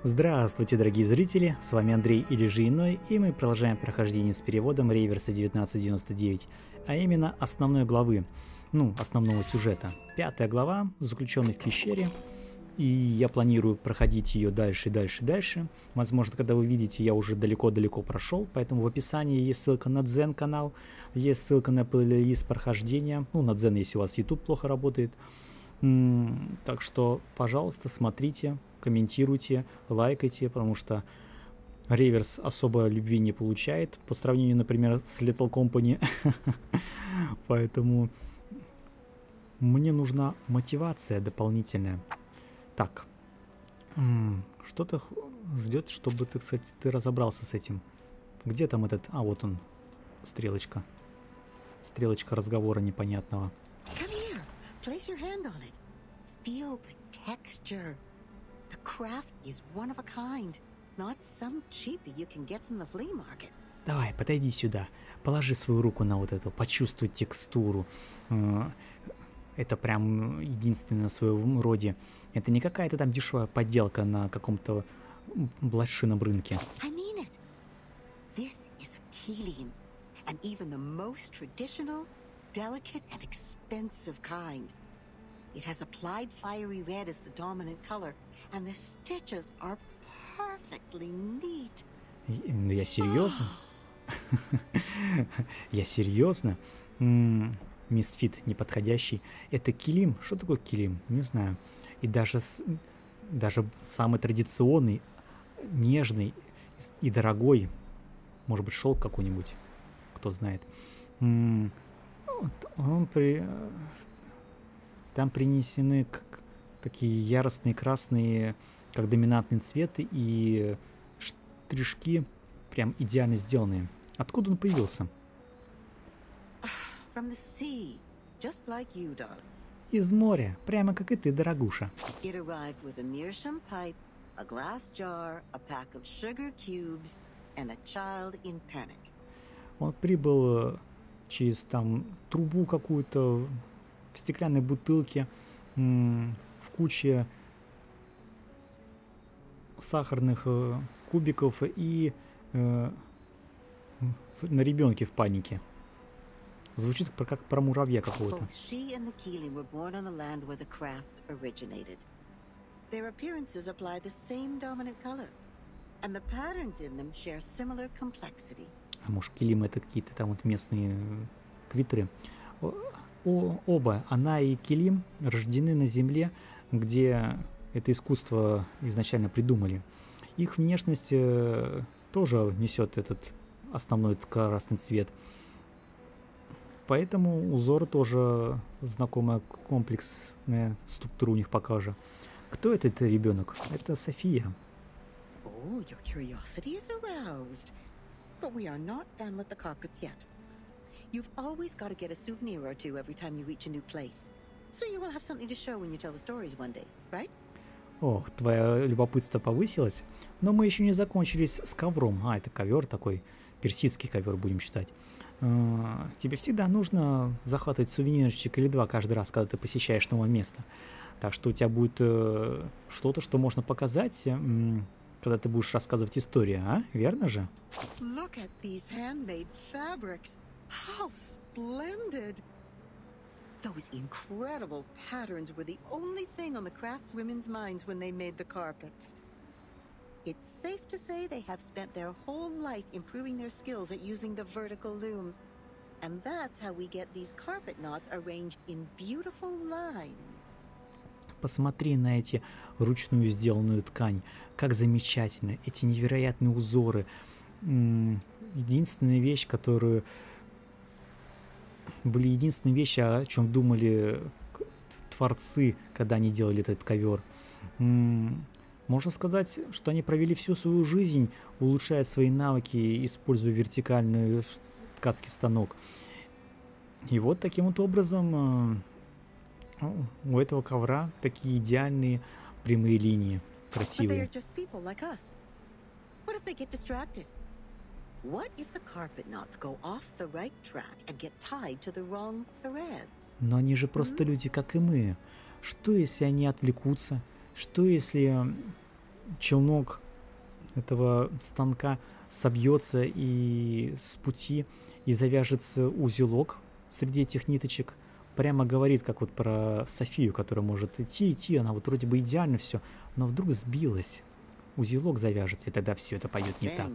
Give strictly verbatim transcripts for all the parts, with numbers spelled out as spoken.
Здравствуйте, дорогие зрители, с вами Андрей или же иной, и мы продолжаем прохождение с переводом Рейверса девятнадцать девяносто девять, а именно основной главы, ну, основного сюжета. Пятая глава, заключенный в пещере, и я планирую проходить ее дальше, дальше, дальше. Возможно, когда вы видите, я уже далеко-далеко прошел, поэтому в описании есть ссылка на Дзен канал, есть ссылка на плейлист прохождения, ну, на Дзен, если у вас YouTube плохо работает. М-м, так что, пожалуйста, смотрите, комментируйте, лайкайте, потому что Реверс особо любви не получает по сравнению, например, с Little Company. Поэтому мне нужна мотивация дополнительная. Так, что-то ждет, чтобы, так сказать, ты разобрался с этим. Где там этот... А, вот он, стрелочка. Стрелочка разговора непонятного. Place your hand on it. Feel the texture. The craft is one of a kind, not some cheapie you can get from the flea market. Давай, подойди сюда. Положи свою руку на вот эту, почувствуй текстуру. Это прям единственное в своем роде. Это не какая-то там дешевая подделка на каком-то блошином рынке. I mean it. This is a Keeling, and even the most traditional, delicate and expensive kind. It has applied fiery red as the dominant color, and the stitches are perfectly neat. Ну я серьезно? Я серьезно? Мисфит неподходящий. Это килим? Что такое килим? Не знаю. И даже, даже самый традиционный, нежный и дорогой, может быть, шелк какой-нибудь, кто знает. Он при... Там принесены как такие яростные красные, как доминантный цвет, и штришки прям идеально сделанные. Откуда он появился? From the sea, just like you, darling. Из моря, прямо как и ты, дорогуша. It arrived with a meerschaum pipe, a glass jar, a pack of sugar cubes, and a child in panic. Он прибыл через там трубу какую-то, в стеклянной бутылке, в куче сахарных кубиков и э, на ребенке в панике. Звучит как про муравья какого-то. А может, килим это какие-то там вот местные критеры? О, оба, она и Килим, рождены на Земле, где это искусство изначально придумали. Их внешность э, тоже несет этот основной красный цвет. Поэтому узор тоже знакомая, комплексная структура у них покажет. Кто этот ребенок? Это София. Oh, your curiosity is aroused. But we are not done with the carpets yet. You've always got to get a souvenir or two every time you reach a new place. So you will have something to show when you tell the stories one day, right? Ох, твое любопытство повысилось. Но мы еще не закончились с ковром. А, это ковер такой, персидский ковер будем считать. Тебе всегда нужно захватывать сувенирчик или два каждый раз, когда ты посещаешь новое место. Так что у тебя будет что-то, что можно показать, когда ты будешь рассказывать историю, а? Верно же? Look at these handmade fabrics. How splendid! Those incredible patterns were the only thing on the craftswomen's minds when they made the carpets. It's safe to say they have spent their whole life improving their skills at using the vertical loom. And that's how we get these carpet knots arranged in beautiful lines. Посмотри на эти вручную сделанную ткань. Как замечательно. Эти невероятные узоры. Единственная вещь, которую... Были единственные вещи, о чем думали творцы, когда они делали этот ковер. Можно сказать, что они провели всю свою жизнь, улучшая свои навыки, используя вертикальный ткацкий станок. И вот таким вот образом у этого ковра такие идеальные прямые линии, красивые. What if the carpet knots go off the right track and get tied to the wrong threads? Но они же просто люди, как и мы. Что если они отвлекутся? Что если челнок этого станка собьется и с пути, и завяжется узелок среди этих ниточек. Прямо говорит, как вот про Софию, которая может идти, идти, она вот вроде бы идеально все, но вдруг сбилась. Узелок завяжется, и тогда все это пойдет не так.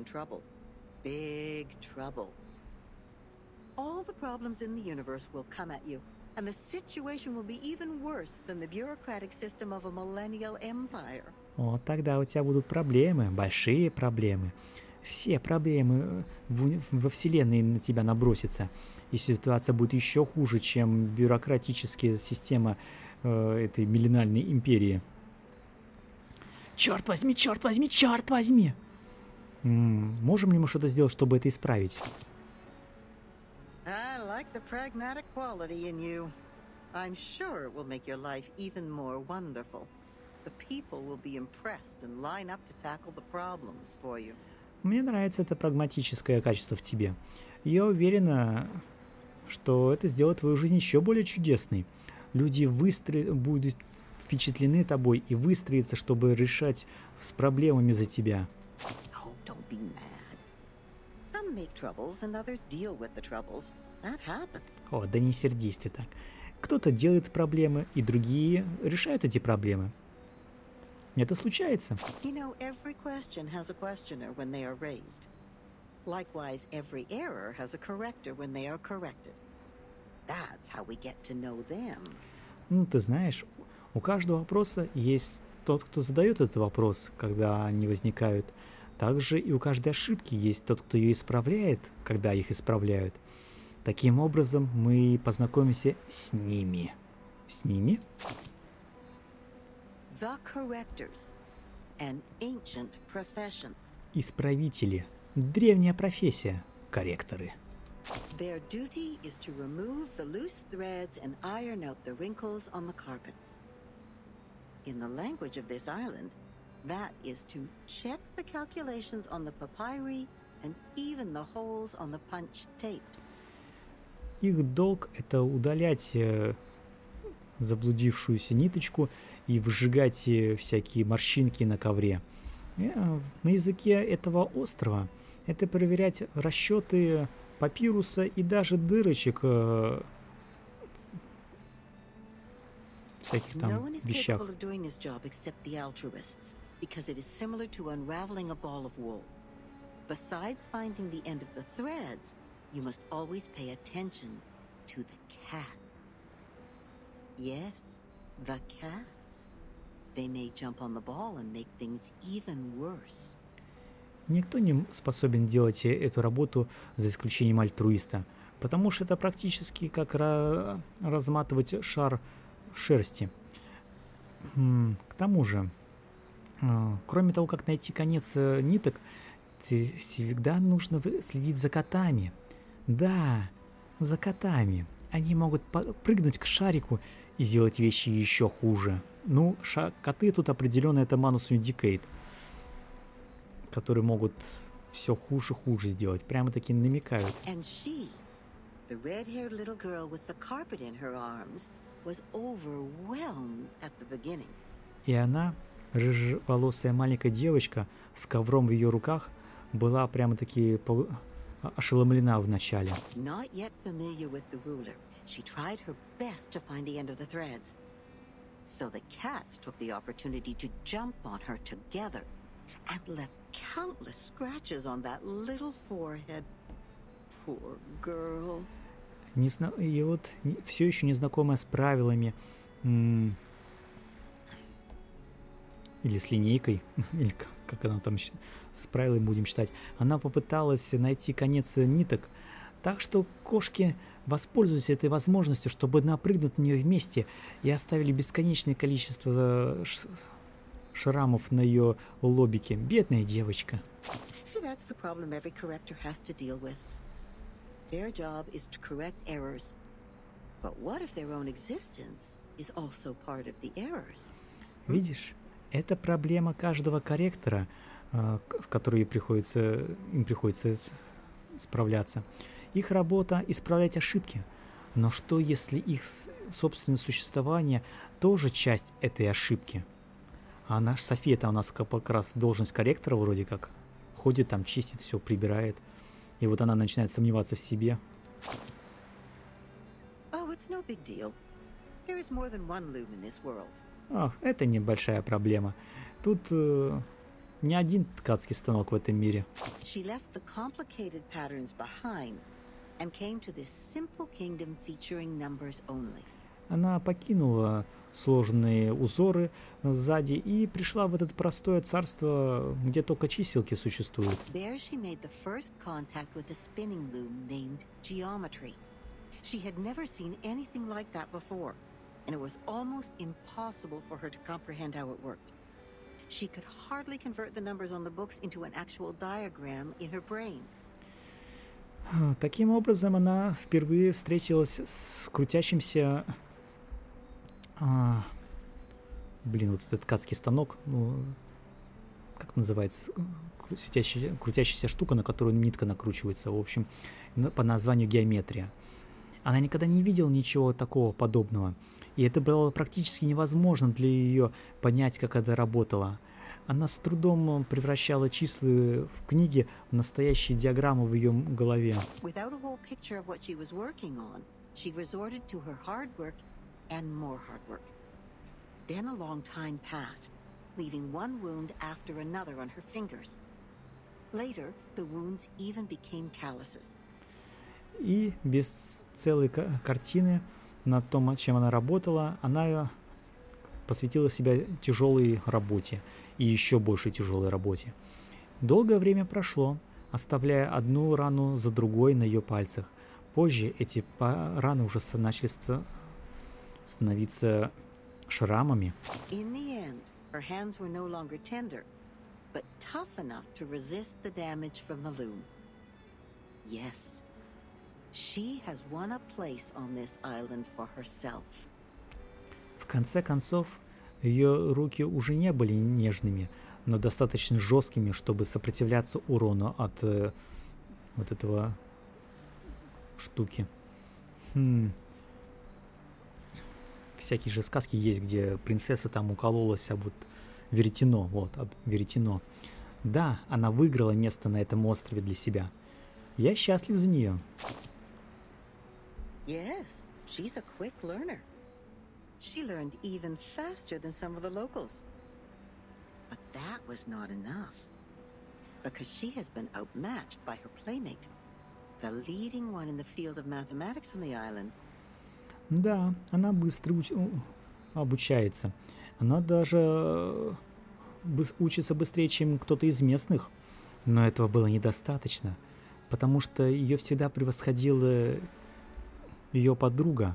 All the problems in the universe will come at you, and the situation will be even worse than the bureaucratic system of a millennial empire. Вот тогда у тебя будут проблемы, большие проблемы. Все проблемы в, во Вселенной на тебя набросятся. И ситуация будет еще хуже, чем бюрократическая система э, этой миллениальной империи. Черт возьми, черт возьми, черт возьми! М-м, можем ли мы что-то сделать, чтобы это исправить? I like the pragmatic quality in you. I'm sure it will make your life even more wonderful. The people will be impressed and line up to tackle the problems for you. Мне нравится это прагматическое качество в тебе. Я уверена, что это сделает твою жизнь еще более чудесной. Люди выстро... будут впечатлены тобой и выстроятся, чтобы решать с проблемами за тебя. Oh, don't be mad. Some make troubles and others deal with the troubles. That happens. О, да не сердись ты так. Кто-то делает проблемы, и другие решают эти проблемы. Это случается. You know, every question has a questioner when they are raised. Likewise, every error has a corrector when they are corrected. That's how we get to know them. Ну, ты знаешь, у каждого вопроса есть тот, кто задает этот вопрос, когда они возникают. Также и у каждой ошибки есть тот, кто ее исправляет, когда их исправляют. Таким образом, мы познакомимся с ними. С ними? The correctors, an ancient profession. Исправители. Древняя профессия. Корректоры. Their duty is to remove the loose threads and iron out the wrinkles on the carpets. In the language of this island, that is to check the calculations on the papyri and even the holes on the punch tapes. Их долг — это удалять э, заблудившуюся ниточку и выжигать э, всякие морщинки на ковре. Э, на языке этого острова это проверять расчеты папируса и даже дырочек э, в всяких там No one is вещах. capable of doing this job except the altruists, because it is similar to unraveling a ball of wool. Besides finding the end of the threads, you must always pay attention to the cats. Yes, the cats. They may jump on the ball and make things even worse. Никто не способен делать эту работу за исключением альтруиста, потому что это практически как ra- разматывать шар шерсти. К тому же, кроме того, как найти конец ниток, всегда нужно следить за котами. Да, за котами. Они могут прыгнуть к шарику и сделать вещи еще хуже. Ну, ша- коты тут определенно это Manus Indicate, которые могут все хуже и хуже сделать. Прямо таки намекают. And she, the red-haired little girl with the carpet in her arms, was overwhelmed at the beginning. И она, рыжеволосая маленькая девочка с ковром в ее руках, была прямо таки ошеломлена вначале. Not yet familiar with the ruler, she tried her best to find the end of the threads. So the cats took the opportunity to jump on her together and left countless scratches on that little forehead. Poor girl. Незна... И вот все еще незнакомая с правилами м- или с линейкой, или как она там с правилами будем считать, она попыталась найти конец ниток, так что кошки воспользовались этой возможностью, чтобы напрыгнуть на нее вместе и оставили бесконечное количество шрамов на ее лобике. Бедная девочка. See, that's the problem every corrector has to deal with. Their job is to correct errors. But what if their own existence is also part of the errors? Видишь, это проблема каждого корректора, с которой приходится, им приходится справляться. Их работа — исправлять ошибки. Но что, если их собственное существование тоже часть этой ошибки? А наш София-то у нас как раз должность корректора вроде как. Ходит там, чистит все, прибирает. И вот она начинает сомневаться в себе. Oh, it's no big deal. There is more than one loom in this world. Ах, это небольшая проблема. Тут э, не один ткацкий станок в этом мире. She left the complicated patterns behind and came to this simple kingdom featuring numbers only. Она покинула сложные узоры сзади и пришла в это простое царство, где только чиселки существуют. There she made the first contact with a spinning loom named Geometry. She had never seen anything like that before, and it was almost impossible for her to comprehend how it worked. She could hardly convert the numbers on the books into an actual diagram in her brain. Таким образом, она впервые встретилась с крутящимся... А, блин, вот этот ткацкий станок, ну, как называется, светящая, крутящаяся штука, на которую нитка накручивается, в общем, по названию геометрия. Она никогда не видела ничего такого подобного, и это было практически невозможно для ее понять, как это работало. Она с трудом превращала числа в книге в настоящие диаграммы в ее голове. Without a whole picture of what she was working on, she resorted to her hard work and more hard work. Then a long time passed, leaving one wound after another on her fingers. Later, the wounds even became calluses. И без целой картины на том, чем она работала, она посвятила себя тяжелой работе и еще большей тяжелой работе. Долгое время прошло, оставляя одну рану за другой на ее пальцах. Позже эти раны уже начали становиться шрамами. In the end, her hands were no longer tender, but tough enough to resist the damage from the loom. Yes, she has won a place on this island for herself. В конце концов, ее руки уже не были нежными, но достаточно жесткими, чтобы сопротивляться урону от э, вот этого штуки. Хм. Всякие же сказки есть, где принцесса там укололась об вот веретено, вот, об веретено. Да, она выиграла место на этом острове для себя. Я счастлив за нее. Yes, she's a quick learner. She learned even faster than some of the locals. But that was not enough, because she has been outmatched by her playmate, the leading one in the field of mathematics on the island. Да, она быстро уч... обучается. Она даже учится быстрее, чем кто-то из местных. Но этого было недостаточно, потому что ее всегда превосходила ее подруга,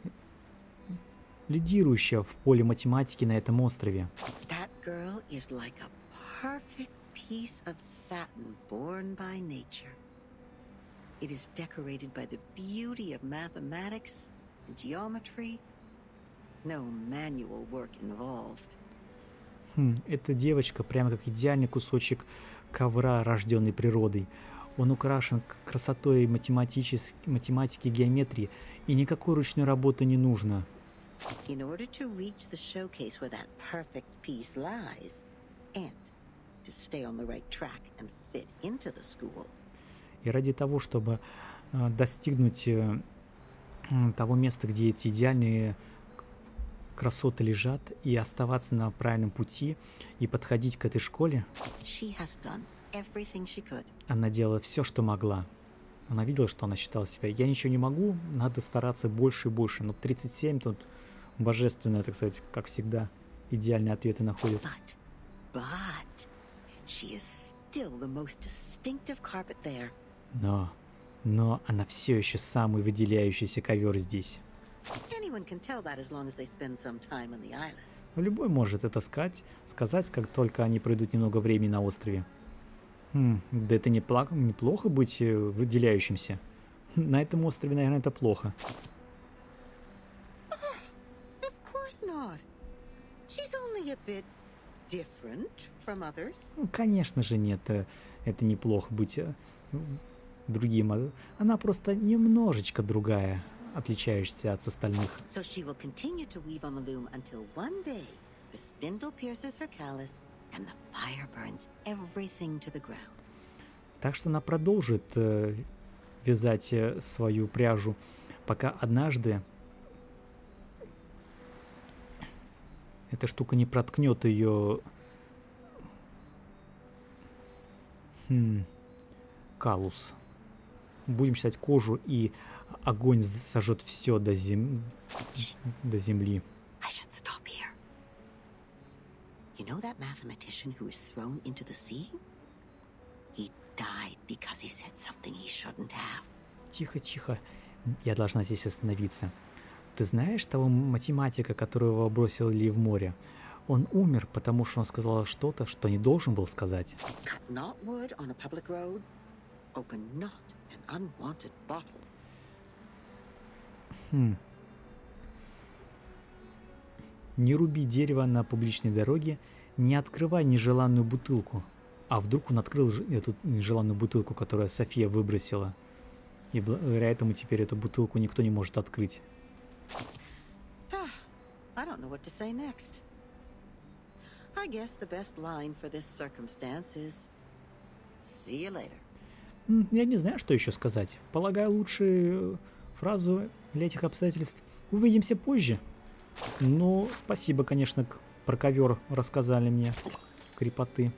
лидирующая в поле математики на этом острове. That girl is like a perfect piece of satin born by nature. It is decorated by the beauty of mathematics and geometry. No manual work involved. Хм, эта девочка прямо как идеальный кусочек ковра, рожденный природой. Он украшен красотой математической математики и геометрии, и никакой ручной работы не нужно. In order to reach the showcase where that perfect piece lies, and to stay on the right track and fit into the school. И ради того, чтобы э, достигнуть э, того места, где эти идеальные красоты лежат, и оставаться на правильном пути, и подходить к этой школе, She has done everything she could. она делала все, что могла. Она видела, что она считала себя. Я ничего не могу, надо стараться больше и больше. Но тридцать семь тут божественное, так сказать, как всегда, идеальные ответы находит. But, but, she is still the most distinctive carpet there. Но, но она все еще самый выделяющийся ковер здесь. Anyone can tell that as long as they spend some time on the island. Любой может это сказать, сказать, как только они проведут немного времени на острове. Хм, да это неплохо, неплохо быть выделяющимся. На этом острове, наверное, это плохо. Of course not. She's only a bit different from others. Ну, конечно же нет, это неплохо быть другим. Она просто немножечко другая, отличаешься от остальных. So she will continue to weave on the loom until one day The spindle pierces her callus, and the fire burns everything to the ground. Так что она продолжит э, вязать э, свою пряжу, пока однажды эта штука не проткнет ее хм, калус. Будем считать кожу, и огонь сожжет все до, зем... до земли. I should stop here. You know that mathematician who was thrown into the sea? He died because he said something he shouldn't have. Тихо, тихо. Я должна здесь остановиться. Ты знаешь того математика, которого бросили в море? Он умер, потому что он сказал что-то, что не должен был сказать. Cut not wood on a public road. Open not an unwanted bottle. Хм. Не руби дерево на публичной дороге, не открывай нежеланную бутылку. А вдруг он открыл эту нежеланную бутылку, которую София выбросила. И благодаря этому теперь эту бутылку никто не может открыть. I don't know what to say next. I guess the best line for this circumstance is see you later. Я не знаю, что еще сказать. Полагаю, лучшую фразу для этих обстоятельств увидимся позже. Ну, спасибо, конечно, про ковер рассказали мне. Крепоты.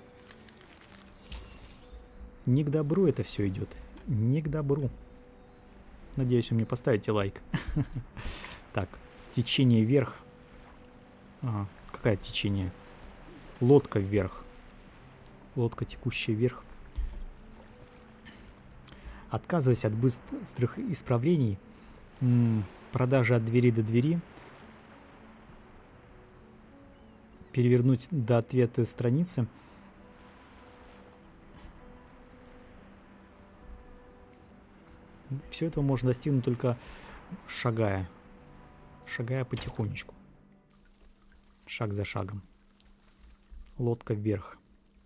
Не к добру это все идет. Не к добру. Надеюсь, вы мне поставите лайк. Так, течение вверх. Ага, какое течение? Лодка вверх. Лодка, текущая вверх. Отказываясь от быстрых исправлений, продажи от двери до двери, перевернуть до ответа страницы. Все это можно достигнуть только шагая. Шагая потихонечку. Шаг за шагом. Лодка вверх.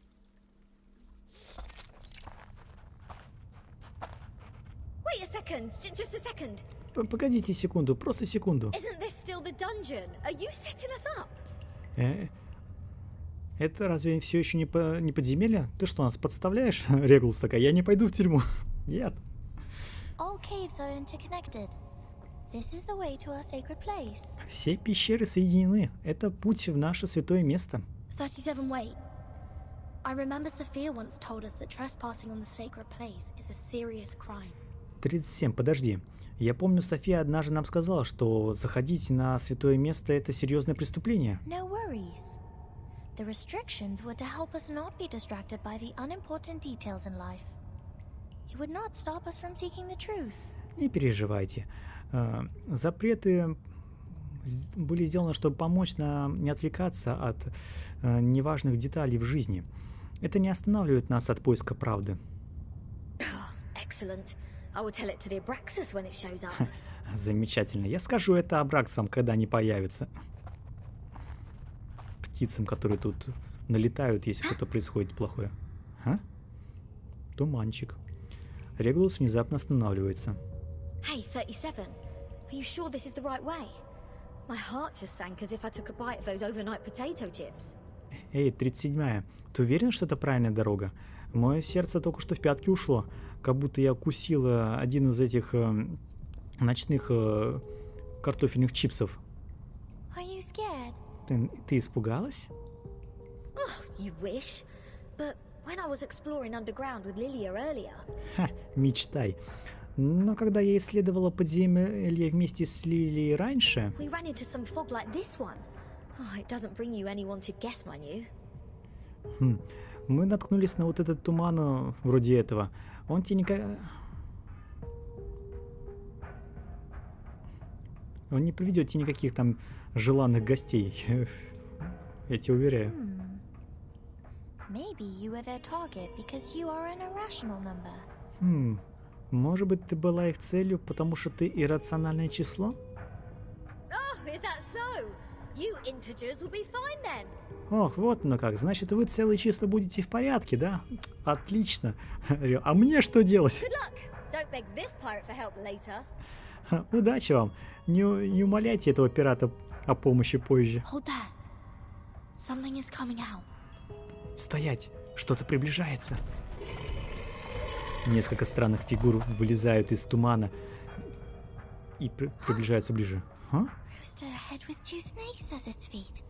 Wait a second, just a second. Погодите секунду, просто секунду. Isn't this still the dungeon? Are you setting us up? Э, это разве все еще не, по, не подземелье? Ты что, нас подставляешь? Реглус такая, я не пойду в тюрьму. Нет. All caves are interconnected. This is the way to our sacred place. Все пещеры соединены. Это путь в наше святое место. thirty-seven, wait. I remember Sophia once told us that trespassing on the sacred place is a serious crime. тридцать семь, подожди. Я помню, София однажды нам сказала, что заходить на святое место — это серьезное преступление. No worries. The restrictions were to help us not be distracted by the unimportant details in life. It would not stop us from seeking the truth. Не переживайте. Запреты были сделаны, чтобы помочь нам не отвлекаться от неважных деталей в жизни. Это не останавливает нас от поиска правды. Excellent. I will tell it to the Abraxas when it shows up. Замечательно. Я скажу это абраксам, когда они появятся. Птицам, которые тут налетают, если что-то происходит плохое. А? Туманчик. Реглус внезапно останавливается. Hey, thirty-seven. Are you sure this is the right way? My heart just sank as if I took a bite of those overnight potato chips. Эй, тридцать седьмая. Ты уверен, что это правильная дорога? Мое сердце только что в пятки ушло. Как будто я укусила один из этих э, ночных э, картофельных чипсов. Are you scared? Ты, ты испугалась? Oh, you wish. But when I was exploring underground with Lilia earlier... Ха, мечтай. Но когда я исследовала подземелье вместе с Лилией раньше... We ran into some fog like this one. Oh, it doesn't bring you any wanted guess, mind you. Хм, мы наткнулись на вот этот туман вроде этого. Он тебе никак... Он не приведет тебе никаких там желанных гостей. Я тебе уверяю. Hmm. Maybe you were their target because you are an irrational number. Хм, может быть, ты была их целью, потому что ты иррациональное число? Oh, is that so? You integers will be fine then. Ох, вот оно как. Значит, вы целые чисто будете в порядке, да? Отлично. А мне что делать? Good luck. Don't beg this pirate for help later. Удачи вам. Не, не умоляйте этого пирата о помощи позже. Hold that. Something is coming out. Стоять! Что-то приближается. Несколько странных фигур вылезают из тумана и при приближаются ближе. А? Rooster head with two snakes as its feet.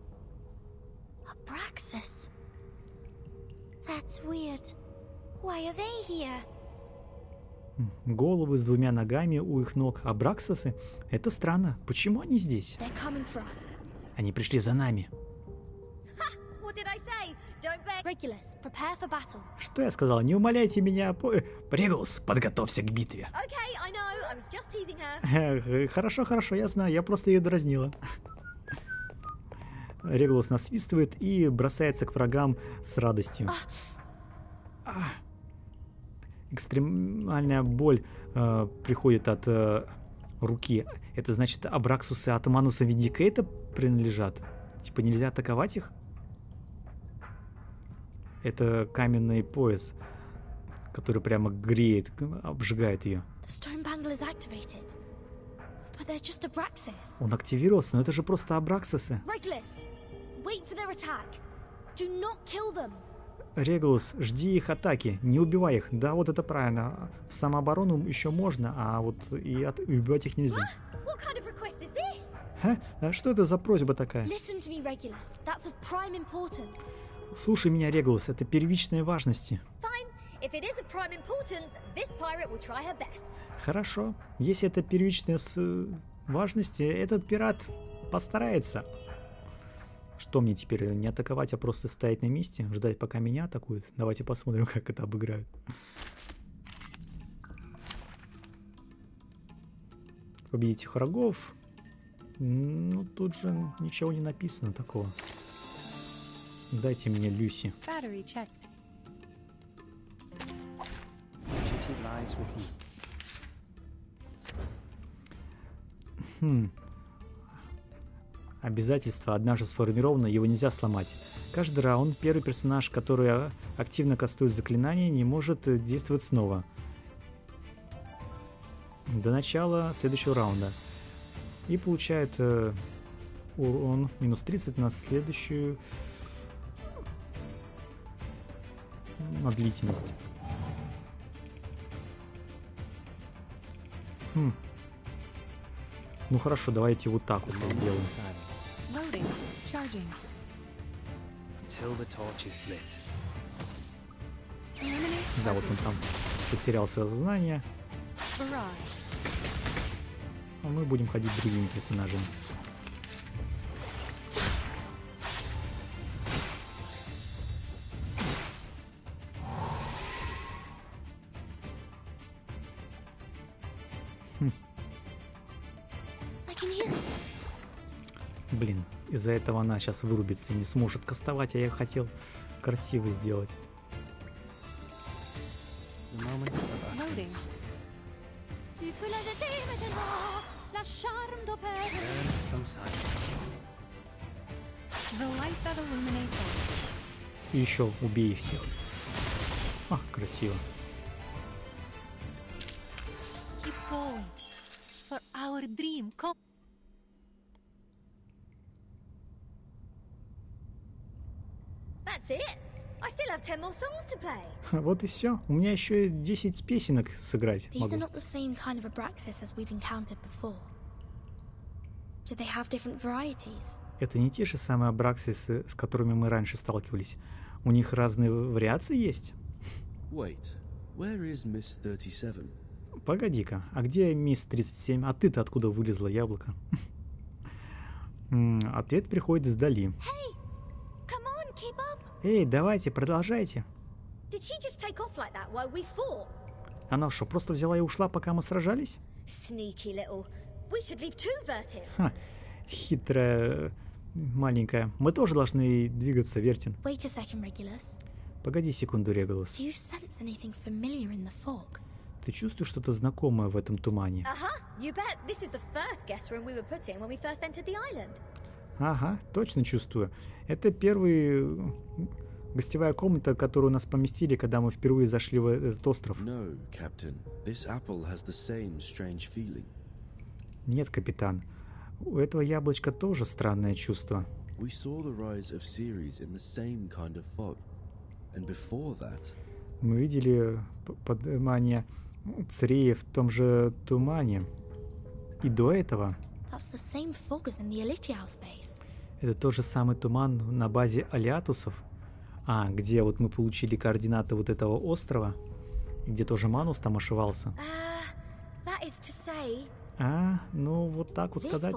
Abraxas. That's weird. Why are they here? Головы с двумя ногами у их ног. Абраксасы? Это странно. Почему они здесь? They're coming for us. Они пришли за нами. What did I say? Don't beg. Regulus, prepare for battle. Что я сказал? Не умоляйте меня. Регулус, подготовься к битве. Okay, I know. I was just teasing her. Хорошо, хорошо, я знаю. Я просто ее дразнила. Регулус насвистывает и бросается к врагам с радостью. А. Экстремальная боль э, приходит от э, руки. Это значит, Абраксусы Атомануса Виндикейта принадлежат? Типа нельзя атаковать их? Это каменный пояс, который прямо греет, обжигает ее. Он активировался, но это же просто Абраксасы. Регулус, жди их атаки, не убивай их. Да, вот это правильно. В самооборону еще можно, а вот и, от... и убивать их нельзя. Ха? А что это за просьба такая? Слушай меня, Регулус, это первичной важности. Хорошо. Если это первичной важности, этот пират постарается. Что мне теперь, не атаковать, а просто стоять на месте, ждать, пока меня атакуют? Давайте посмотрим, как это обыграют. Победить их врагов. Ну, тут же ничего не написано такого. Дайте мне Люси. Хм. Обязательство однажды сформировано, его нельзя сломать. Каждый раунд первый персонаж, который активно кастует заклинание, не может действовать снова. До начала следующего раунда. И получает э, урон минус тридцать на следующую... на длительность. Хм. Ну хорошо, давайте вот так вот сделаем. Да, вот он там потерял сознание. А мы будем ходить другими персонажами. Хм. Блин, из-за этого она сейчас вырубится и не сможет кастовать, а я хотел красиво сделать. И еще убей всех. Ах, красиво. Вот и все. У меня еще десять песенок сыграть могу. Это не те же самые Абраксисы, с которыми мы раньше сталкивались. У них разные вариации есть. Погоди-ка, а где мисс тридцать семь? А ты-то откуда вылезла, яблоко? Ответ приходит сдали. Эй, давайте, продолжайте. Она что, просто взяла и ушла, пока мы сражались? Ха, хитрая маленькая. Мы тоже должны двигаться, Вертин. Погоди секунду, Регулус. Ты чувствуешь что-то знакомое в этом тумане? Ага, точно чувствую. Это первый... гостевая комната, которую нас поместили, когда мы впервые зашли в этот остров. No, Captain. This apple has the same strange feeling. Нет, капитан. У этого яблочка тоже странное чувство. We saw the rise of Ceres in the same kind of fog. And before that... Мы видели поднимание Цереи в том же тумане. И до этого... That's the same fog as in the Elitiaus base. Это тот же самый туман на базе Алиатусов. А, где вот мы получили координаты вот этого острова, где тоже Манус там ошивался. Uh, that is to say... А, ну вот так вот сказать.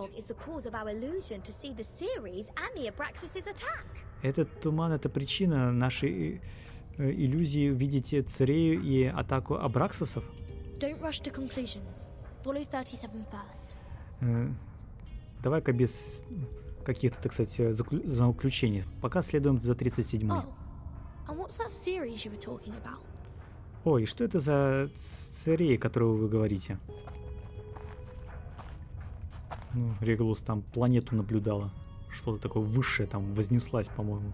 Этот туман — это причина нашей э, иллюзии видеть Церею и атаку Абраксисов. Don't rush to conclusions. Follow thirty-seven first. Э, давай-ка без каких-то, так сказать, заключений. Пока следуем за тридцать седьмой. Oh. And what's that series you were talking about? Ой, что это за Церея, которую вы говорите? Ну, Регалус там планету наблюдала. Что-то такое высшее там вознеслась, по-моему.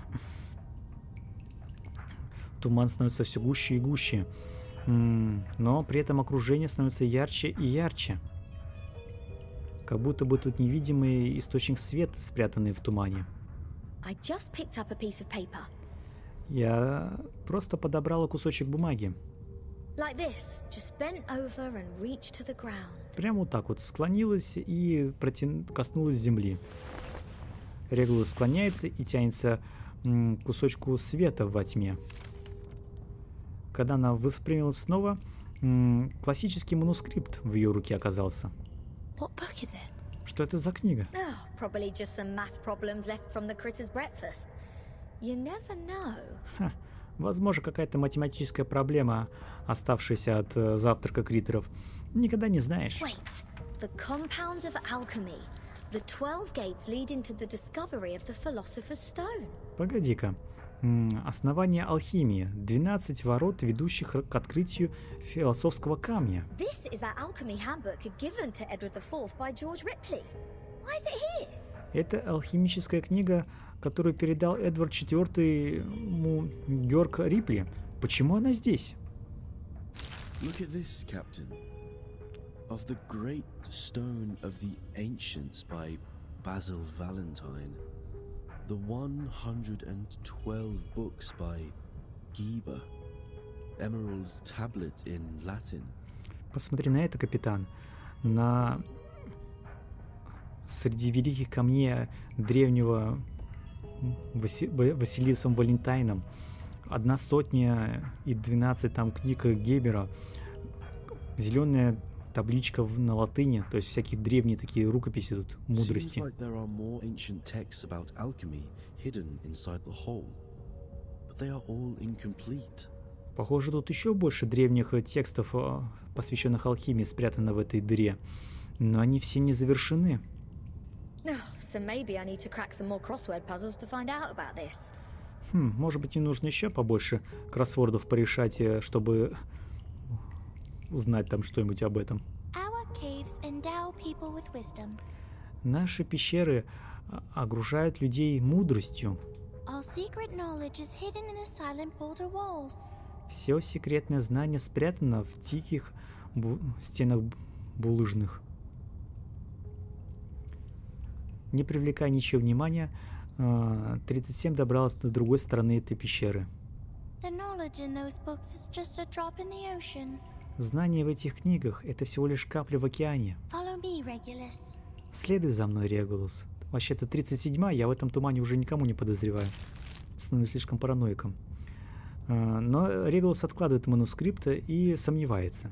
Туман становится все гуще и гуще. Но при этом окружение становится ярче и ярче. Как будто бы тут невидимый источник света, спрятанный в тумане. I just picked up a piece of paper. Я просто подобрала кусочек бумаги. Like this, just bent over and reached to the ground. Прямо вот так вот склонилась и протян... коснулась земли. Регалус склоняется и тянется м, к кусочку света во тьме. Когда она выпрямилась снова, м, классический манускрипт в ее руке оказался. What book is it? Что это за книга? Oh, probably just some math problems left from the critter's breakfast. You never know. Ха, возможно, какая-то математическая проблема, оставшаяся от э, завтрака криттеров. Никогда не знаешь. Wait, the compound of alchemy. The twelve gates leading to the discovery of the philosopher's stone. Погоди-ка. М, Основание алхимии. двенадцать ворот, ведущих к открытию философского камня. This is that alchemy handbook given to Edward the Fourth by George Ripley. Why is it here? Это алхимическая книга, которую передал Эдвард четвёртый ему Георг Рипли. Почему она здесь? Look at this, Captain. Of the great stone of the ancients by Basil Valentine. The one hundred and twelve books by Geber. Emerald's tablet in Latin. Посмотри на это, капитан. На... Среди великих камней древнего Васи... Василисом Валентайном одна сотня и двенадцать там книг Гебера. Зеленая табличка на латыни, то есть всякие древние такие рукописи тут, мудрости. Похоже, тут еще больше древних текстов, посвященных алхимии, спрятано в этой дыре, но они все не завершены. Хм, может быть, мне нужно еще побольше кроссвордов порешать, чтобы узнать там что-нибудь об этом. Наши пещеры окружают людей мудростью. Все секретное знание спрятано в тихих бу- стенах булыжных. Не привлекая ничего внимания, тридцать семь добралась до другой стороны этой пещеры. Знание в этих книгах — это всего лишь капля в океане. Me, Следуй за мной, Регулус. Вообще-то тридцать седьмая, я в этом тумане уже никому не подозреваю. Становлюсь слишком параноиком. Но Регулус откладывает манускрипт и сомневается.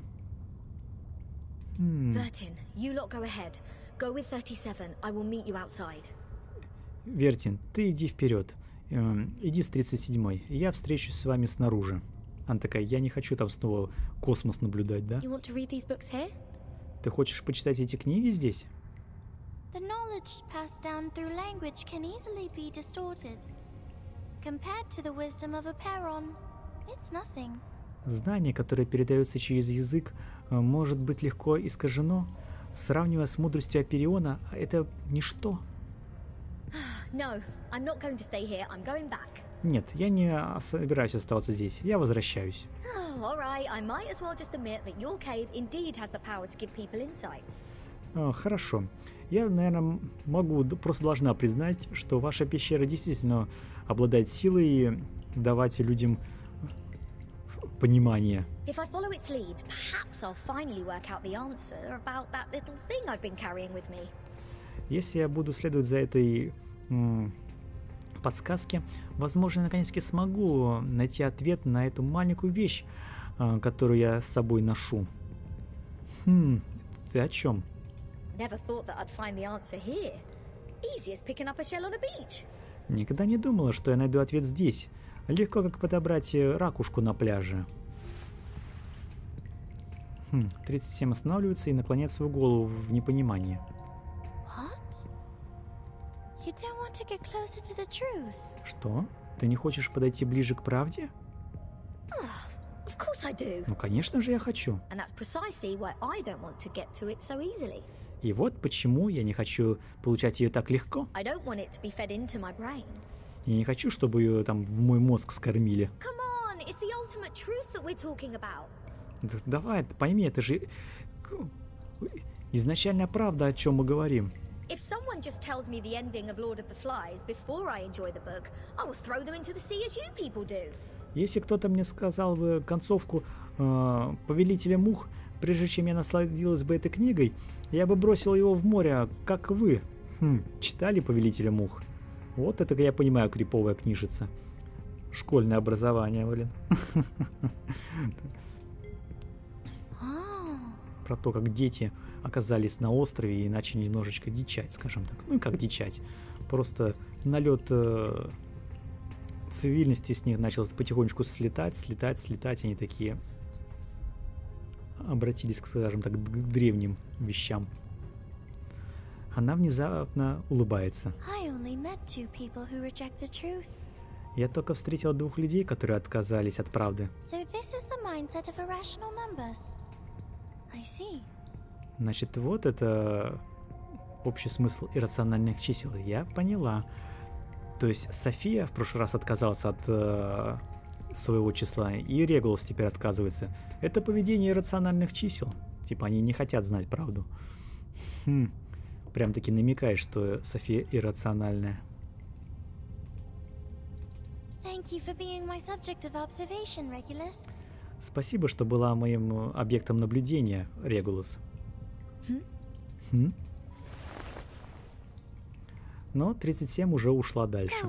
Вертин, you lot go ahead. Go with thirty-seven. I will meet you outside. Вертин, ты иди вперед. Иди с тридцать седьмой. Я встречусь с вами снаружи. Она такая, я не хочу там снова космос наблюдать, да? You want to read these books here? Ты хочешь почитать эти книги здесь? The knowledge passed down through language can easily be distorted. Compared to the wisdom of a Perron, it's nothing. Знание, которое передается через язык, может быть легко искажено. Сравнивая с мудростью Апериона, это ничто. No, I'm not going to stay here. I'm going back. Нет, я не собираюсь оставаться здесь. Я возвращаюсь. All right, I might as well just admit that your cave indeed has the power to give people insights. А, хорошо. Я, наверное, могу, просто должна признать, что ваша пещера действительно обладает силой давать людям понимание. If I follow its lead, perhaps I'll finally work out the answer about that little thing I've been carrying with me. Если я буду следовать за этой м, подсказке, возможно, я наконец-таки смогу найти ответ на эту маленькую вещь, а, которую я с собой ношу. Хм, ты о чем? Never thought that I'd find the answer here. Easy as picking up a shell on a beach. Никогда не думала, что я найду ответ здесь. Легко, как подобрать ракушку на пляже. Хм, тридцать семь останавливается и наклоняет свою голову в непонимании. You don't want to get closer to the truth. Что? Ты не хочешь подойти ближе к правде? Of course I do. Ну, конечно же, я хочу. And that's precisely why I don't want to get to it so easily. И вот почему я не хочу получать ее так легко. I don't want it to be fed into my brain. Я не хочу, чтобы ее там в мой мозг скормили. Come on, it's the ultimate truth that we're talking about. Да, давай, пойми, это же изначальная правда, о чем мы говорим. If someone just tells me the ending of Lord of the Flies before I enjoy the book, I will throw them into the sea as you people do. Если кто-то мне сказал бы концовку э, Повелителя мух, прежде чем я насладилась бы этой книгой, я бы бросил его в море, как вы. Хм, читали Повелителя мух? Вот это я понимаю, криповая книжица. Школьное образование, блин. Про то, как дети оказались на острове и начали немножечко дичать, скажем так. Ну, как дичать. Просто налет э, цивильности с них начал потихонечку слетать, слетать, слетать. Они такие обратились, скажем так, к древним вещам. Она внезапно улыбается. Я только встретила двух людей, которые отказались от правды. Значит, вот это общий смысл иррациональных чисел. Я поняла. То есть София в прошлый раз отказалась от э, своего числа, и Регулус теперь отказывается. Это поведение иррациональных чисел. Типа они не хотят знать правду. Хм. Прям таки намекаешь, что София иррациональная. Спасибо, что была моим объектом наблюдения, Регулус. Хм? Хм? Но тридцать семь уже ушла дальше.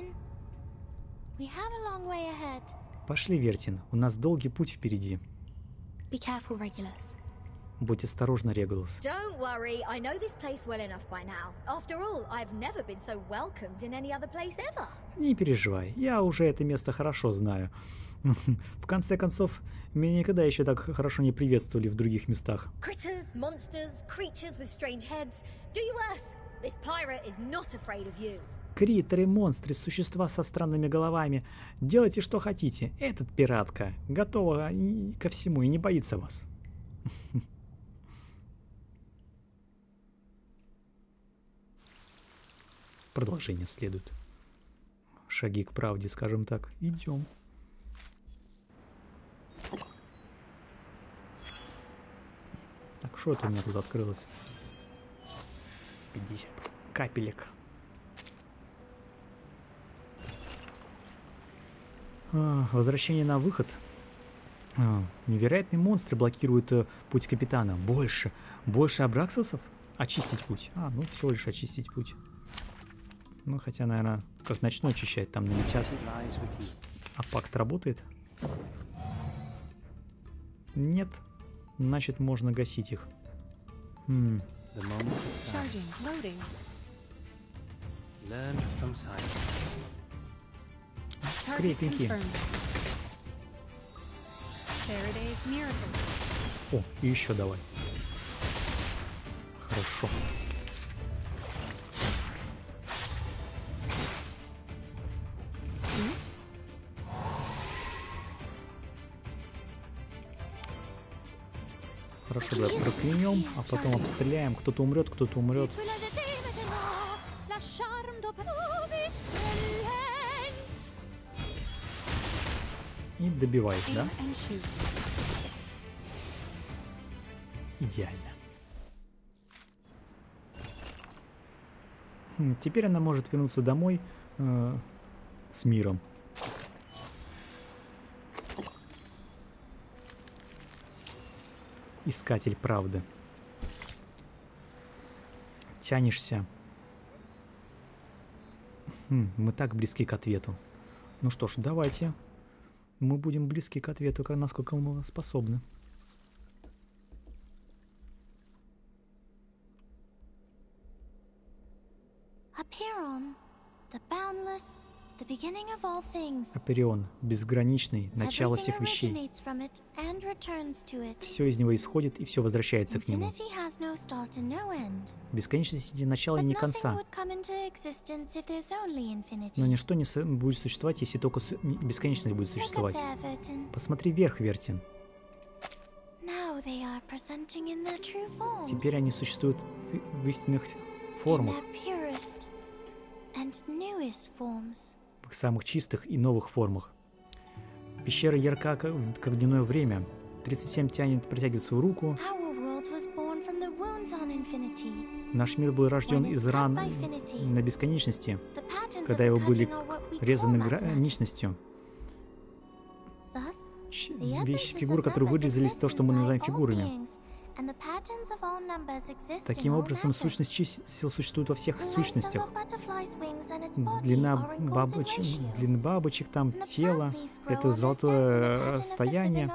Пошли, Вертин, у нас долгий путь впереди. Be careful, Regulus. Будь осторожна, Регулус. Don't worry, I know this place well enough by now. After all, I've never been so welcomed in any other place ever. Не переживай, я уже это место хорошо знаю. В конце концов, меня никогда еще так хорошо не приветствовали в других местах. Critters, monsters, creatures with strange heads. Do you worse? This pirate is not afraid of you. Критеры, монстры, существа со странными головами. Делайте, что хотите. Этот пиратка готова ко всему и не боится вас. Продолжение следует. Шаги к правде, скажем так. Идем. Так, что это у меня тут открылось? пятьдесят капелек. А, возвращение на выход. А, невероятные монстры блокируют э, путь капитана. Больше. Больше абраксосов? Очистить путь. А, ну всего лишь очистить путь. Ну, хотя, наверное, как начну очищать, там налетят. А пакт работает? Нет. Значит, можно гасить их. Хм. Крепенькие. О, и еще давай. Хорошо. Хорошо, давай проклянем, а потом обстреляем. Кто-то умрет, кто-то умрет. И добивает, да? Идеально. Хм, теперь она может вернуться домой э, с миром. Искатель правды. Тянешься. Хм, мы так близки к ответу. Ну что ж, давайте. Мы будем близки к ответу, насколько мы способны. Аперион, the boundless, the beginning of all things. Аперион, безграничный, начало всех вещей. Все из него исходит и все возвращается к нему. Бесконечности ни начала и ни конца. Но ничто не будет существовать, если только бесконечность будет существовать. Посмотри вверх, Вертин. Теперь они существуют в истинных формах. В самых чистых и новых формах. Пещера ярка, как, как дневное время. тридцать семь тянет, протягивает свою руку. Наш мир был рожден из ран на бесконечности, когда его были резаны граничностью. Вещи, фигуры, которые вырезались, то, что мы называем фигурами. Таким образом, сущность чисел существует во всех сущностях. Длина бабочек, длина бабочек, там тело, это золотое расстояние.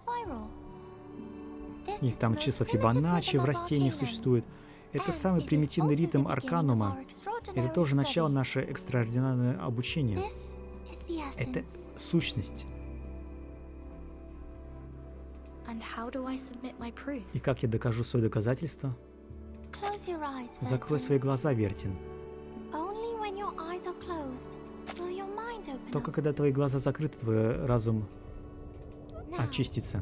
И там числа Фибоначчи в растениях существует. Это самый примитивный ритм Арканума. Это тоже начало наше экстраординарное обучение. Это сущность. И как я докажу свое доказательство? Закрой свои глаза, Вертин. Только когда твои глаза закрыты, твой разум очистится.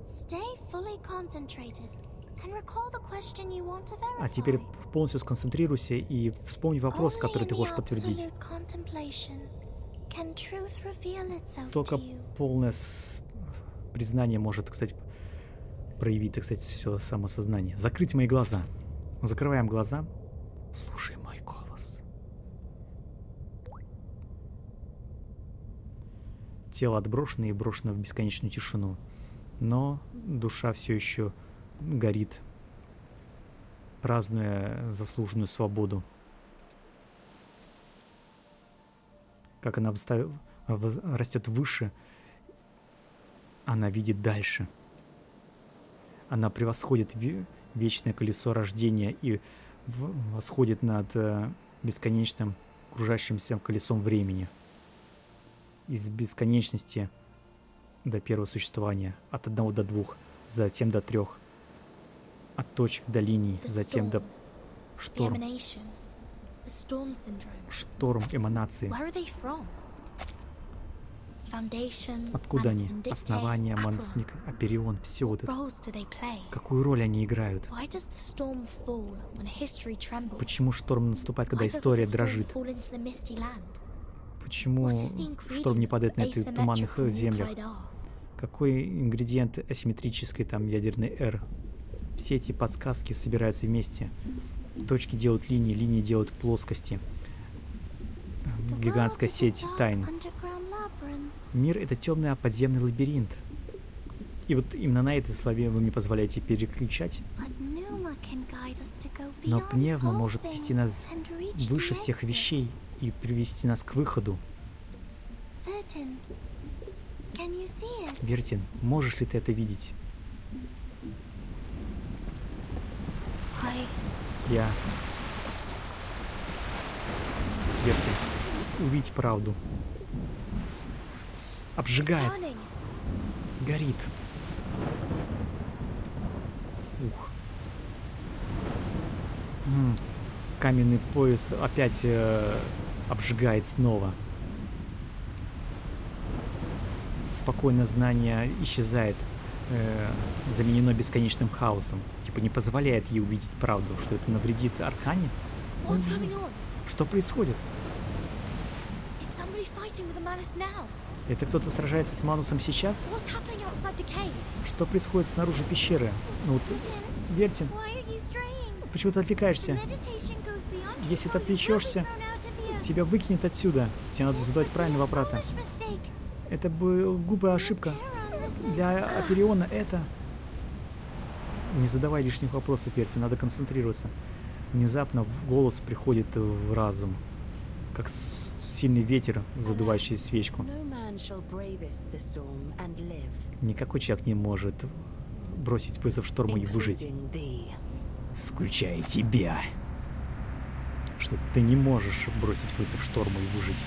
А теперь полностью сконцентрируйся и вспомни вопрос, который ты хочешь подтвердить. Только полное признание может, кстати, проявить, так сказать, все самосознание. Закрыть мои глаза. Закрываем глаза. Слушай мой голос. Тело отброшено и брошено в бесконечную тишину. Но душа все еще горит, празднуя заслуженную свободу. Как она встав... растет выше, она видит дальше. Она превосходит вечное колесо рождения и восходит над бесконечным кружащимся колесом времени. Из бесконечности до первого существования, от одного до двух, затем до трех, от точек до линий, затем до шторм. Шторм эманации. Откуда они? Основание, Манусник, Аперион, все вот это. Какую роль они играют? Почему шторм наступает, когда история дрожит? Почему шторм не падает на этих туманных землях? Какой ингредиент асимметрической там ядерной эры? Все эти подсказки собираются вместе. Точки делают линии, линии делают плоскости. Гигантская сеть тайн. Мир — это темный подземный лабиринт. И вот именно на этой слове вы мне позволяете переключать. Но пневма может вести нас выше всех вещей и привести нас к выходу. Вертин, можешь ли ты это видеть? Я... Вертин, увидь правду. Обжигает. Горит. Ух. М-м. Каменный пояс опять э, обжигает снова. Спокойное знание исчезает, э, заменено бесконечным хаосом. Типа не позволяет ей увидеть правду, что это навредит Аркане. Что происходит? Это кто-то сражается с Манусом сейчас? Что происходит снаружи пещеры? Ну вот, Вертин, почему ты отвлекаешься? Если ты отвлечешься, тебя выкинет отсюда. Тебе надо задавать правильные вопросы. Это была глупая ошибка. Для Апериона это... Не задавай лишних вопросов, Верти, надо концентрироваться. Внезапно в голос приходит в разум, как сильный ветер, задувающий свечку. Никакой человек не может бросить вызов шторму и выжить, включая тебя. Что ты не можешь бросить вызов шторму и выжить.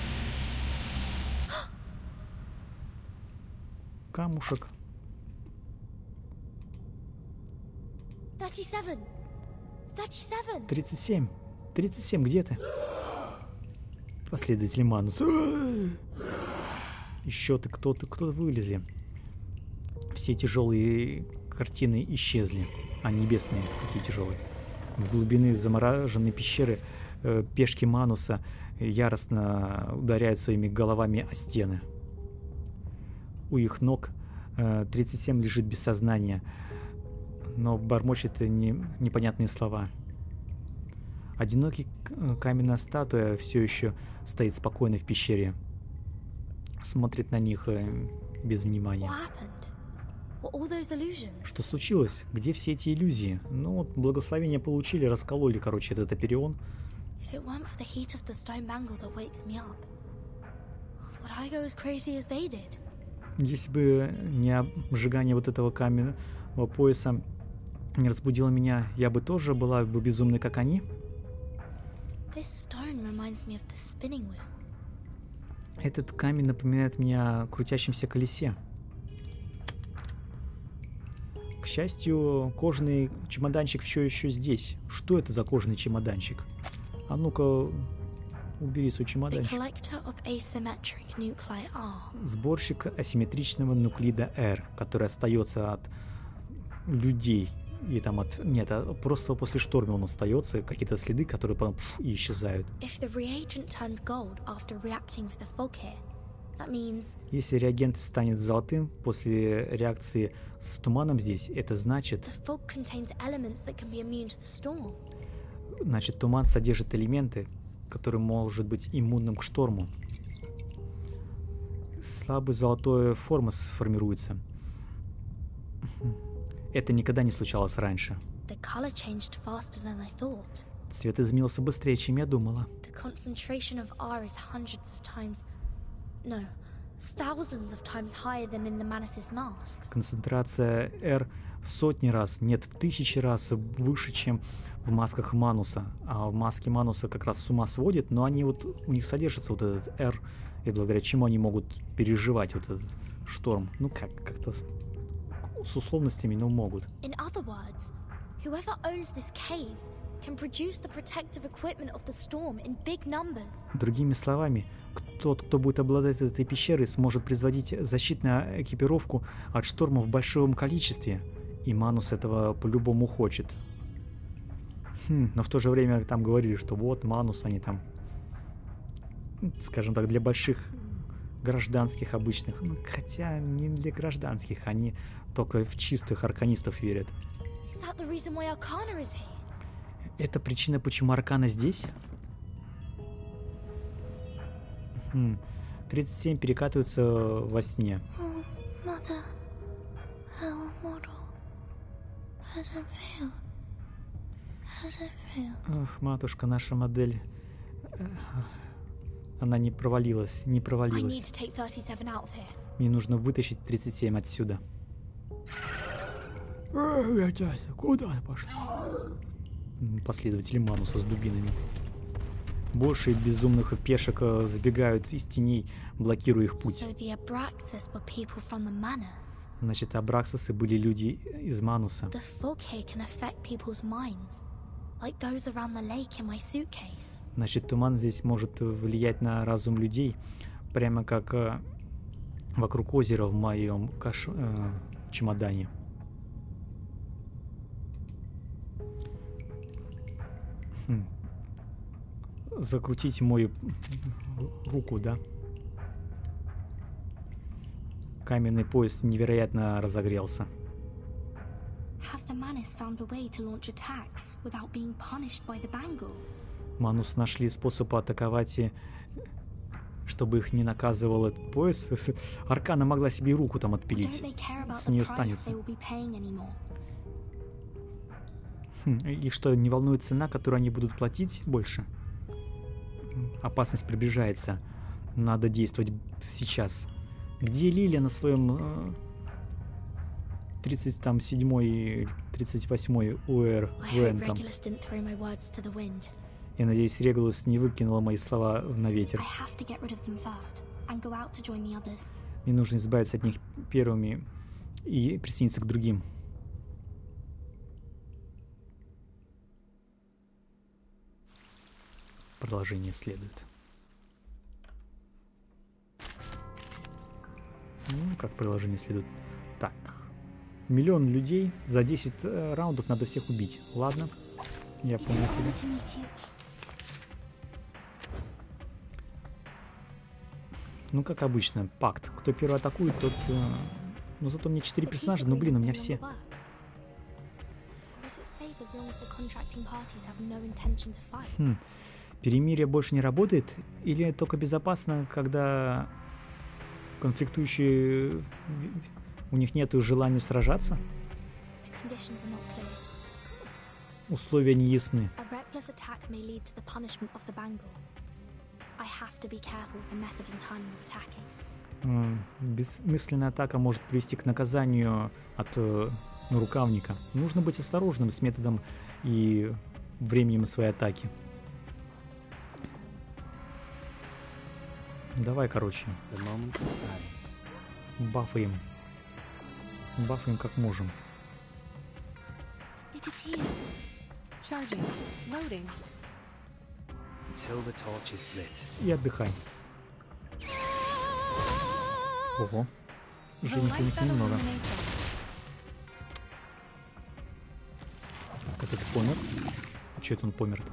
Камушек. тридцать семь. тридцать семь, где ты? Последователи Мануса. Еще ты, кто-то, кто-то вылезли. Все тяжелые картины исчезли. А небесные какие тяжелые. В глубины замораженной пещеры э, пешки Мануса яростно ударяют своими головами о стены. У их ног э, тридцать семь лежит без сознания, но бормочет не, непонятные слова. Одинокий каменная статуя все еще стоит спокойно в пещере. Смотрит на них э, без внимания. Что случилось? Где все эти иллюзии? Ну вот, благословение получили, раскололи, короче, этот Аперион. Если бы не обжигание вот этого каменного пояса не разбудило меня, я бы тоже была бы безумной, как они. Этот камень напоминает мне о крутящемся колесе. К счастью, кожаный чемоданчик все еще здесь. Что это за кожаный чемоданчик? А ну-ка, убери свой чемоданчик. Сборщик асимметричного нуклида R, который остается от людей. И там от... Нет, а просто после шторма он остается. Какие-то следы, которые потом пфф, и исчезают. Если реагент станет золотым после реакции с туманом здесь, это значит... Значит, туман содержит элементы, которые может быть иммунным к шторму. Слабый золотой форма сформируется. Это никогда не случалось раньше. Цвет изменился быстрее, чем я думала. Концентрация R в сотни раз, нет, в тысячи раз выше, чем в масках Мануса. А в маске Мануса как раз с ума сводит, но они вот, у них содержится вот этот R, и благодаря чему они могут переживать вот этот шторм. Ну как, как-то с условностями, но могут. Другими словами, тот, кто будет обладать этой пещерой, сможет производить защитную экипировку от шторма в большом количестве. И Манус этого по-любому хочет. Хм, но в то же время там говорили, что вот Манус, они там, скажем так, для больших гражданских обычных. Ну, хотя не для гражданских, они только в чистых арканистов верят. Это причина, почему Аркана здесь? Хм. тридцать семь перекатывается во сне. Ох, матушка, наша модель... Она не провалилась, не провалилась. Мне нужно вытащить тридцать семь отсюда. Куда я пошла? Последователи Мануса с дубинами. Больше безумных пешек забегают из теней, блокируя их путь. Значит, абраксасы были люди из Мануса. Значит, туман здесь может влиять на разум людей, прямо как э, вокруг озера в моем каш... э, чемодане. Хм. Закрутить мою руку, да? Каменный пояс невероятно разогрелся. Манус нашли способ атаковать, и чтобы их не наказывал этот пояс. Аркана могла себе и руку там отпилить. С нее станется. Хм, их что, не волнует цена, которую они будут платить больше? Опасность приближается. Надо действовать сейчас. Где Лилия на своем тридцать седьмой, тридцать восьмой УР Вен там? Я надеюсь, Регулус не выкинула мои слова на ветер. Мне нужно избавиться от них первыми и присоединиться к другим. Продолжение следует. Ну, как продолжение следует? Так. Миллион людей. За десять э, раундов надо всех убить. Ладно. Я понял тебя. Ну, как обычно, пакт. Кто первый атакует, тот... Э... Ну, зато мне четыре персонажа, но, блин, у меня все. Хм. Перемирие больше не работает? Или только безопасно, когда конфликтующие... У них нет желания сражаться? Условия не ясны. Бессмысленная атака может привести к наказанию от э, нарукавника. Нужно быть осторожным с методом и временем своей атаки. Давай, короче. Бафаем. Бафаем как можем. И отдыхай. Ого. Жизнь у них немного. Так, этот помер. А че это он помер-то?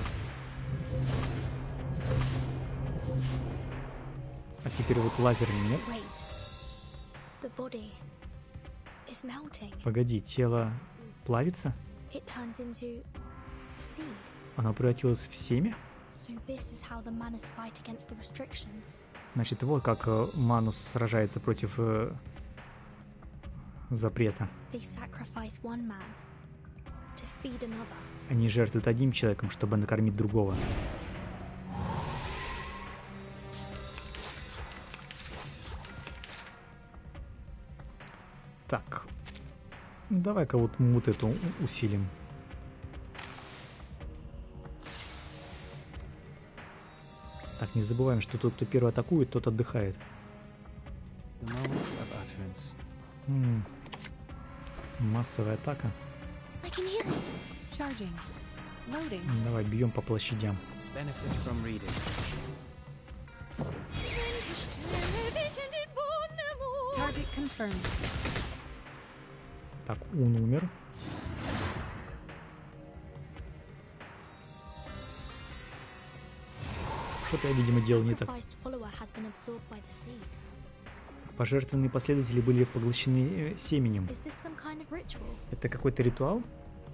А теперь вот лазер нет. Погоди, тело плавится? Оно превратилось в семя? Значит, вот как э, Манус сражается против э, запрета. Они жертвуют одним человеком, чтобы накормить другого. Так, давай-ка вот вот эту усилим. Так, не забываем, что тот, кто первый атакует, тот отдыхает. М-м. Массовая атака. Давай, бьем по площадям. Так, он умер. Что-то я, видимо, делал не так. Пожертвованные последователи были поглощены э, семенем. Это какой-то ритуал?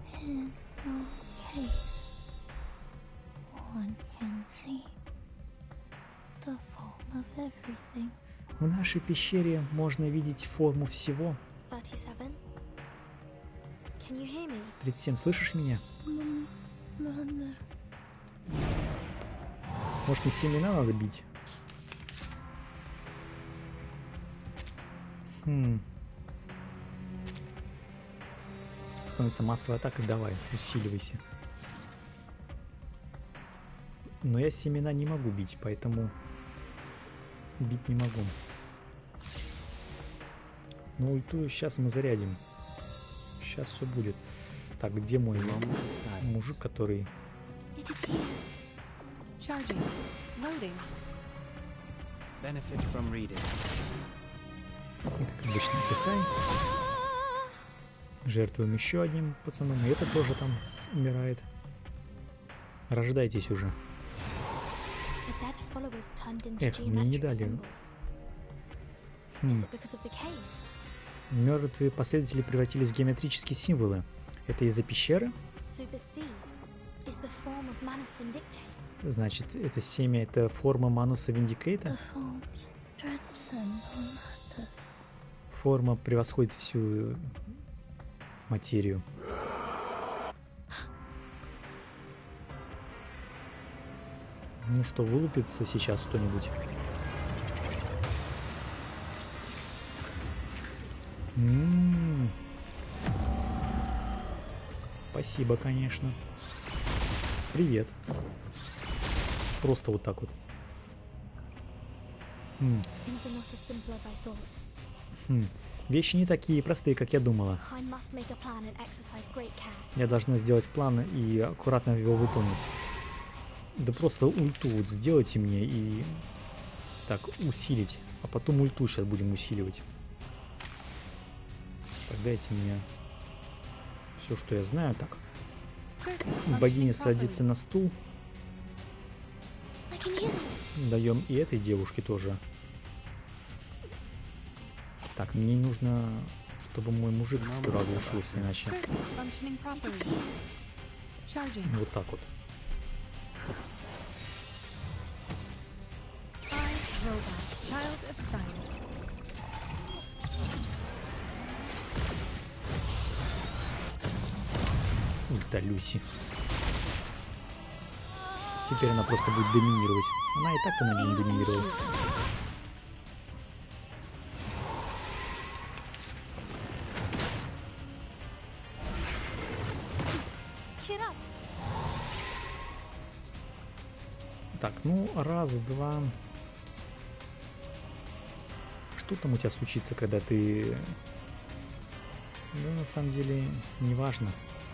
В нашей пещере можно видеть форму всего. тридцать семь, слышишь меня? Может, мне семена надо бить? Хм. Становится массовая атака, давай, усиливайся. Но я семена не могу бить, поэтому бить не могу. Но ульту сейчас мы зарядим. Сейчас все будет. Так, где мой мужик, который... Как обычно, отдыхай. Жертвуем еще одним пацаном. И этот тоже там умирает. Рождайтесь уже. Эх, мне не дали. Хм. Мертвые последователи превратились в геометрические символы. Это из-за пещеры? is the form of Manus Vindictae. Значит, это семя, это форма Мануса Виндикейта? The forms transcend all matter. Форма превосходит всю материю. Ну что, вылупится сейчас что-нибудь? М-м-м. Спасибо, конечно. Привет. Просто вот так вот. Хм. Things are not as simple as I thought. Хм. Вещи не такие простые, как я думала. I must make a plan and exercise great care. Я должна сделать план и аккуратно его выполнить. Да просто ульту вот сделайте мне и так усилить. А потом ульту сейчас будем усиливать. Так, дайте мне все, что я знаю. Так. Богиня садится на стул. I can hear them. Даем и этой девушке тоже. Так, мне нужно, чтобы мой мужик сперва оглушился, иначе. Functioning properly. Charging. Вот так вот. I, robot, child of science. Ульта Люси. Теперь она просто будет доминировать. Она и так-то на ней доминировала. Cheer up. Так, ну, раз, два. Что там у тебя случится, когда ты... Да, на самом деле, не важно.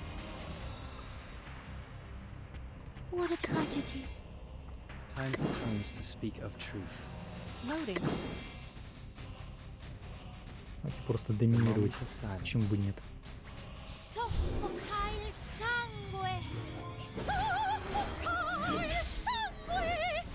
What a tragedy. Time for tongues to speak of truth. Loading. Давайте просто доминировать. Moments of silence. Почему бы нет? Soffocare sangue. Soffocare sangue.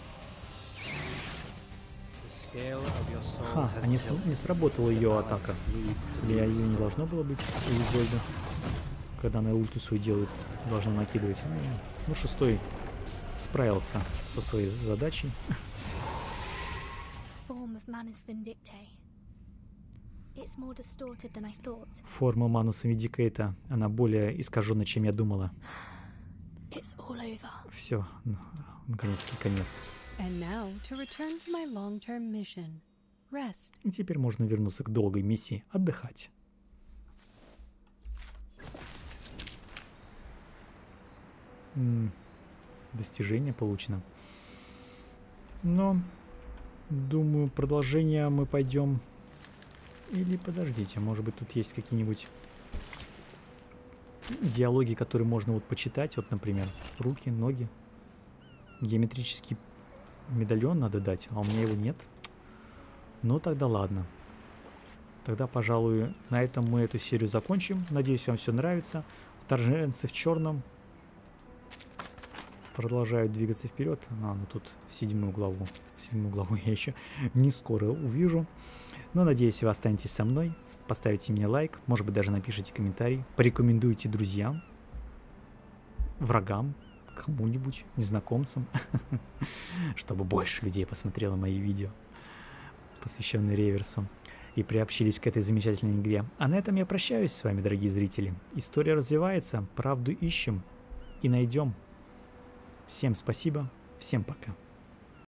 The scale of your soul Ха, has а не, с- tilted. не сработала ее атака. Leads to Или ее lose. не должно было быть у Изольды, когда она ульту свою делает, должна накидывать. Ну, ну, шестой справился со своей задачей. Form of Manus Vindictae. It's more distorted than I thought. Форма Мануса Виндикейта, она более искажена, чем я думала. It's all over. Все, наконец-таки конец. And now to return to my long-term mission. Rest. И теперь можно вернуться к долгой миссии, отдыхать. М, Достижение получено. Но, думаю, продолжение мы пойдем... Или подождите, может быть тут есть какие-нибудь диалоги, которые можно вот почитать. Вот, например, руки, ноги. Геометрический медальон надо дать, а у меня его нет. Ну тогда ладно. Тогда, пожалуй, на этом мы эту серию закончим. Надеюсь, вам все нравится. Вторженцы в черном продолжают двигаться вперед. А, ну тут седьмую главу. Седьмую главу я еще не скоро увижу. Но надеюсь, вы останетесь со мной. Поставите мне лайк. Может быть, даже напишите комментарий. Порекомендуйте друзьям, врагам, кому-нибудь, незнакомцам, чтобы больше людей посмотрело мои видео, посвященные реверсу, и приобщились к этой замечательной игре. А на этом я прощаюсь с вами, дорогие зрители. История развивается, правду ищем и найдем. Всем спасибо, всем пока.